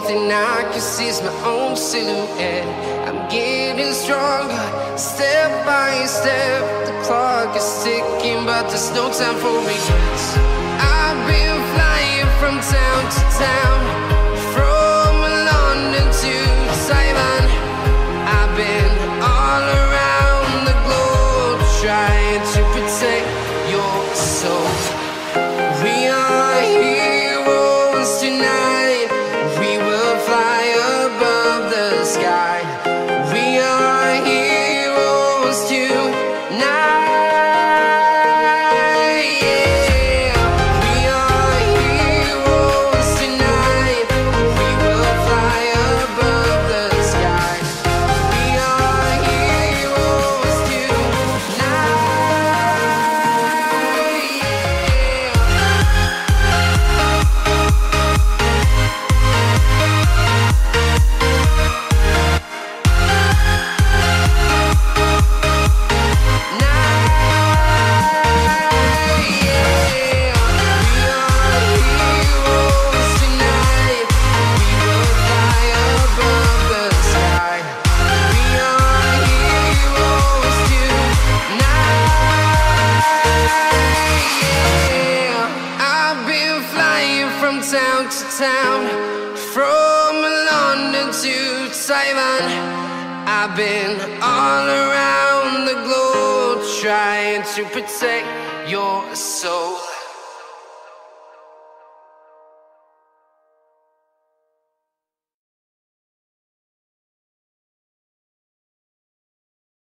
thing I can see is my own silhouette. I'm getting stronger, step by step. The clock is ticking, but there's no time for regrets. I've been flying from town to town, from London to Taiwan. I've been all around the globe, trying to protect your soul. We are heroes tonight. We will fly above the sky. We are heroes tonight. Town to town, from London to Taiwan. I've been all around the globe, trying to protect your soul.